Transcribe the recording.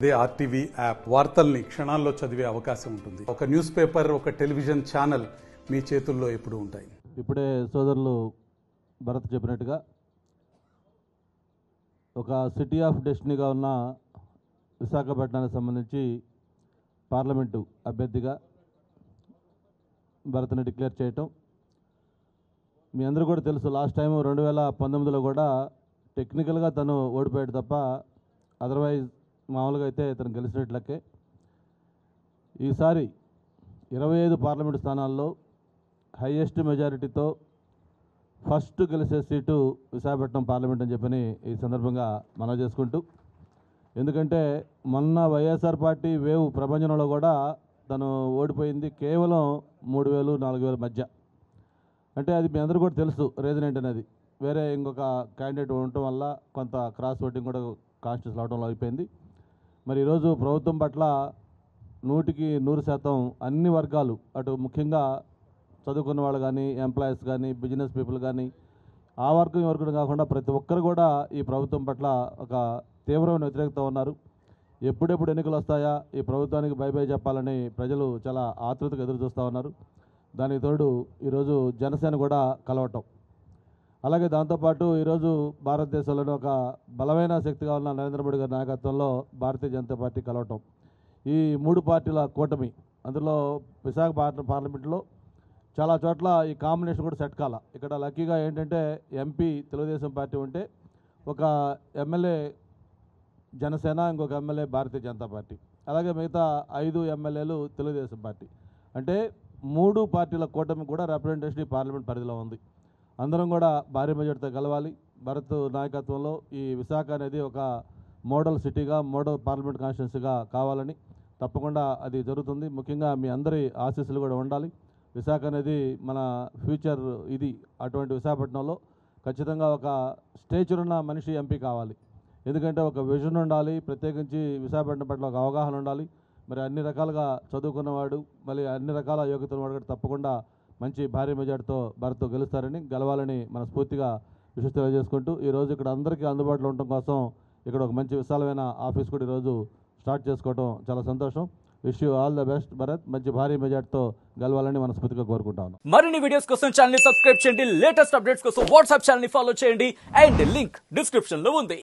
ఇదే RTV app వార్తల్ని క్షణాల్లో చదివే అవకాశం ఉంటుంది. ఒక న్యూస్ పేపర్, ఒక టెలివిజన్ ఛానల్ మీ చేతుల్లో ఎప్పుడూ ఉంటాయి. ఇప్పుడే సోదరులు భరత్ చెప్పినట్టుగా ఒక సిటీ ఆఫ్ డెస్టినీగా ఉన్న విశాఖపట్నానికి సంబంధించి పార్లమెంటు అభ్యర్థిగా భరత్ని డిక్లేర్ చేయటం మీ అందరూ కూడా తెలుసు. లాస్ట్ టైం 2019లో కూడా టెక్నికల్గా తను ఓడిపోయాడు తప్ప అదర్వైజ్ మామూలుగా అయితే తను గెలిచినట్లకే. ఈసారి 25 పార్లమెంటు స్థానాల్లో హైయెస్ట్ మెజారిటీతో ఫస్ట్ గెలిచే సీటు విశాఖపట్నం పార్లమెంట్ అని చెప్పని ఈ సందర్భంగా మనవి చేసుకుంటూ, ఎందుకంటే మొన్న వైఎస్ఆర్ పార్టీ వేవ్ ప్రపంచంలో కూడా తను ఓడిపోయింది కేవలం 3,000, 4,000 మధ్య. అంటే అది మీ అందరూ కూడా తెలుసు రీజన్ ఏంటనేది. వేరే ఇంకొక క్యాండిడేట్ ఉండటం వల్ల కొంత క్రాస్ ఓటింగ్ కూడా కాన్స్టిట్యూషన్ అవడంలో అయిపోయింది. మరి ఈరోజు ప్రభుత్వం పట్ల 100% అన్ని వర్గాలు, అటు ముఖ్యంగా చదువుకున్న వాళ్ళు కానీ, ఎంప్లాయీస్ కానీ, బిజినెస్ పీపుల్ కానీ, ఆ వర్గం వరకు కాకుండా ప్రతి ఒక్కరు కూడా ఈ ప్రభుత్వం పట్ల ఒక తీవ్రమైన వ్యతిరేకత ఉన్నారు. ఎప్పుడెప్పుడు ఎన్నికలు వస్తాయా, ఈ ప్రభుత్వానికి బై బై చెప్పాలని ప్రజలు చాలా ఆతృతగా ఎదురు చూస్తూ ఉన్నారు. దానికి తోడు ఈరోజు జనసేన కూడా కలవటం, అలాగే దాంతోపాటు ఈరోజు భారతదేశంలోని ఒక బలమైన శక్తిగా ఉన్న నరేంద్ర మోడీ గారి నాయకత్వంలో భారతీయ జనతా పార్టీ కలవటం, ఈ 3 పార్టీల కూటమి. అందులో విశాఖ పార్లమెంట్లో చాలా చోట్ల ఈ కాంబినేషన్ కూడా సెట్ కాల. ఇక్కడ లక్కీగా ఏంటంటే ఎంపీ తెలుగుదేశం పార్టీ ఉంటే ఒక ఎమ్మెల్యే జనసేన, ఇంకొక ఎమ్మెల్యే భారతీయ జనతా పార్టీ, అలాగే మిగతా 5 ఎమ్మెల్యేలు తెలుగుదేశం పార్టీ. అంటే 3 పార్టీల కూటమి కూడా రిప్రజెంటేషన్ ఈ పార్లమెంట్ పరిధిలో ఉంది. అందరం కూడా భారీ మెజార్టీతో గెలవాలి. భరత్ నాయకత్వంలో ఈ విశాఖ అనేది ఒక మోడల్ సిటీగా, మోడల్ పార్లమెంట్ కాన్స్టిట్యున్సీగా కావాలని తప్పకుండా అది జరుగుతుంది. ముఖ్యంగా మీ అందరి ఆశీస్సులు కూడా ఉండాలి. విశాఖ అనేది మన ఫ్యూచర్. ఇది అటువంటి విశాఖపట్నంలో ఖచ్చితంగా ఒక స్టేచర్ ఉన్న మనిషి ఎంపీ కావాలి. ఎందుకంటే ఒక విజన్ ఉండాలి, ప్రత్యేకించి విశాఖపట్నం పట్ల ఒక అవగాహన ఉండాలి. మరి అన్ని రకాలుగా చదువుకున్నవాడు, మళ్ళీ అన్ని రకాల యోగ్యతల వాడు కూడా తప్పకుండా మంచి భారీ మెజార్టీతో భరత్ గెలవాలని మనస్ఫూర్తిగా విషయం తెలియజేసుకుంటూ, ఈరోజు ఇక్కడ అందరికీ అందుబాటులో ఉండటం కోసం ఇక్కడ ఒక మంచి విశాలమైన ఆఫీస్ కూడా ఈరోజు స్టార్ట్ చేసుకోవడం చాలా సంతోషం. Wish you all the best Bharat. మంచి భారీ మెజార్టీతో గెలవాలని మనస్ఫూర్తిగా కోరుకుంటాను. మరిన్ని వీడియోస్ కోసం ఛానల్ ని సబ్స్క్రైబ్ చేయండి. లేటెస్ట్ అప్డేట్స్ కోసం వాట్సాప్ ఛానల్ ని ఫాలో చేయండి. అండ్ లింక్ డిస్క్రిప్షన్ లో ఉంది.